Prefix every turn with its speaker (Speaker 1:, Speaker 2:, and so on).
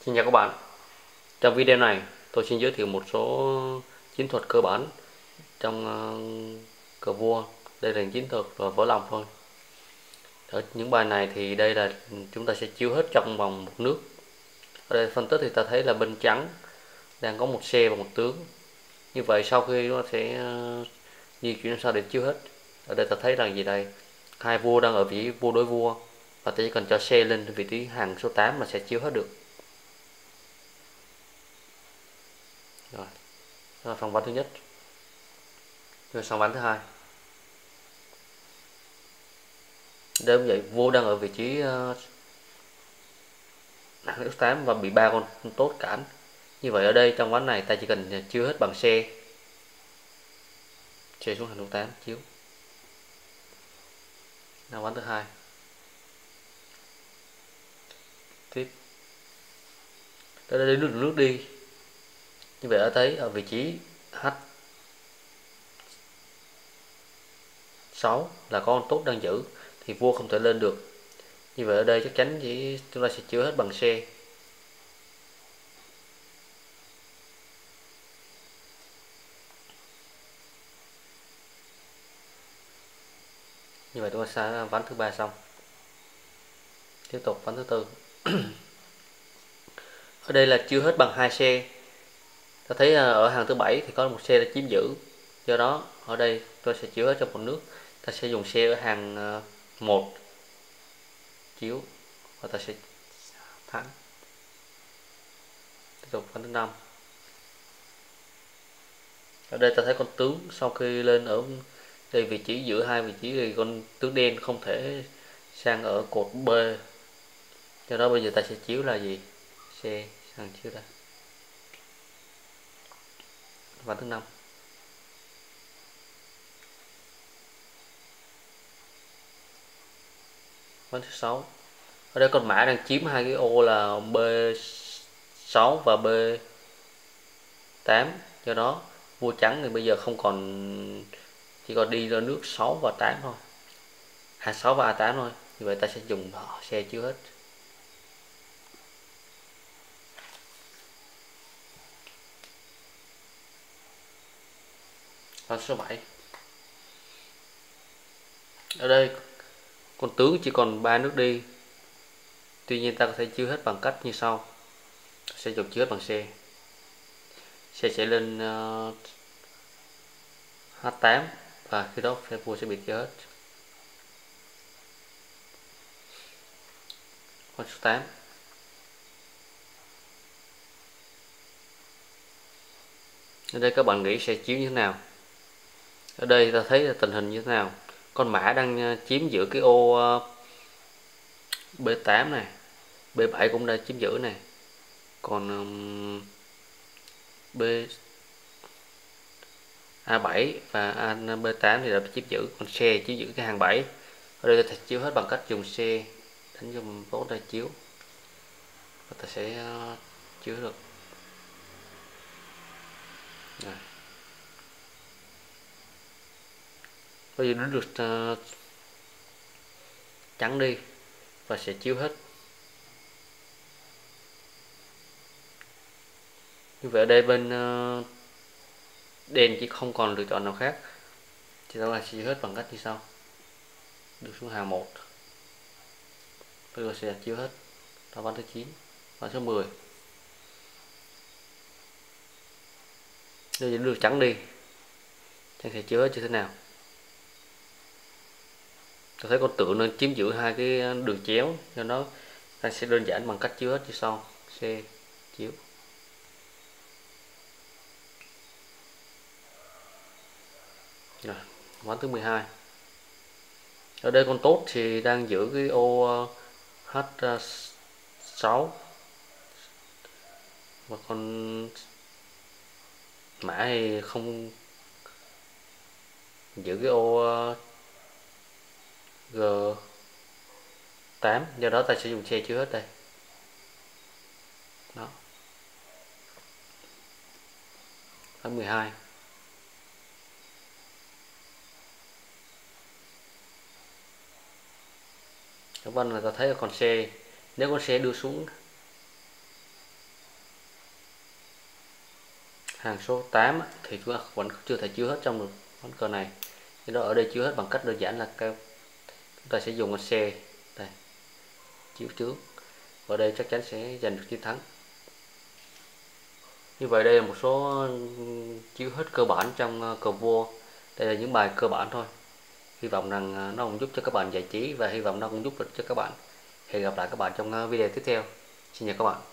Speaker 1: Xin chào các bạn. Trong video này, tôi xin giới thiệu một số chiến thuật cơ bản trong cờ vua. Đây là chiến thuật và vỡ lòng thôi. Ở những bài này thì đây là chúng ta sẽ chiếu hết trong vòng một nước. Ở đây phân tích thì ta thấy là bên trắng đang có một xe và một tướng. Như vậy sau khi nó sẽ di chuyển sao để chiếu hết. Ở đây ta thấy là gì đây? Hai vua đang ở vị vua đối vua và ta chỉ cần cho xe lên vị trí hàng số 8 là sẽ chiếu hết được. Rồi, đó là phần ván thứ nhất. Rồi sang ván thứ hai. Đây cũng vậy, vua đang ở vị trí hàng x8 và bị ba con tốt cản. Như vậy ở đây trong ván này ta chỉ cần chiếu hết bằng xe xuống hàng x8 chiếu. Là ván thứ hai. Tiếp. Đây nước đi. Như vậy ở thấy ở vị trí h6 là có con tốt đang giữ thì vua không thể lên được. Như vậy ở đây chắc chắn chỉ chúng ta sẽ chiếu hết bằng xe. Như vậy chúng ta sẽ ván thứ ba xong. Tiếp tục ván thứ tư. Ở đây là chiếu hết bằng hai xe. Ta thấy ở hàng thứ bảy thì có một xe đã chiếm giữ. Do đó ở đây tôi sẽ chiếu hết trong một nước. Ta sẽ dùng xe ở hàng 1 chiếu và ta sẽ thắng. Tiếp tục ván thứ năm. Ở đây ta thấy con tướng sau khi lên ở đây vị trí giữa hai vị trí thì con tướng đen không thể sang ở cột B. Do đó bây giờ ta sẽ chiếu là gì? C sang chiếu đây. Ván thứ năm. Ván thứ 6. Ở đây con mã đang chiếm hai cái ô là B6 và B8. Do đó vua trắng thì bây giờ không còn, chỉ còn đi ra nước 6 và 8 thôi. A6 và A8 thôi. Như vậy ta sẽ dùng xe chiếu hết. Ván số 7. Ở đây con tướng chỉ còn 3 nước đi. Tuy nhiên ta có thể chiếu hết bằng cách như sau. Sẽ dùng chiếu hết bằng xe. Xe sẽ lên H8 và khi đó vua sẽ bị chiếu hết. Con số 8. Ở đây các bạn nghĩ sẽ chiếu như thế nào? Ở đây ta thấy là tình hình như thế nào? Con mã đang chiếm giữ cái ô B8 này, B7 cũng đã chiếm giữ này. Còn A7 và B8 thì đã chiếm giữ, còn xe chiếm giữ cái hàng 7. Ở đây ta chiếu hết bằng cách dùng xe đánh dùng tốt ra chiếu. Và ta sẽ chiếu được. Rồi. Bây giờ nó được trắng đi và sẽ chiếu hết. Như vậy ở đây bên đen chỉ không còn lựa chọn nào khác thì ta sẽ chiếu hết bằng cách như sau. Được xuống hàng 1. Bây giờ sẽ chiếu hết. Đó ván thứ 9. Ván số 10. Bây giờ được trắng đi. Chẳng sẽ chiếu hết như thế nào? Ta thấy con tượng nên chiếm giữ hai cái đường chéo, do đó ta sẽ đơn giản bằng cách chiếu hết như sau. C chiếu. Rồi, ván thứ 12. Ở đây con tốt thì đang giữ cái ô H6 và con mã thì không giữ cái ô G8, do đó ta sẽ dùng xe chiếu hết đây. Đó. Ván 12. Các bạn là ta thấy là con xe, nếu con xe đưa xuống Hàng số 8 thì chúng ta vẫn chưa thể chiếu hết trong được ván cờ này. Thế đó, ở đây chiếu hết bằng cách đơn giản là chúng ta sẽ dùng con xe đây chiếu trước, ở đây chắc chắn sẽ giành được chiến thắng. Như vậy đây là một số chiếu hết cơ bản trong cờ vua. Đây là những bài cơ bản thôi. Hy vọng rằng nó cũng giúp cho các bạn giải trí và hy vọng nó cũng giúp cho các bạn. Hẹn gặp lại các bạn trong video tiếp theo. Xin chào các bạn.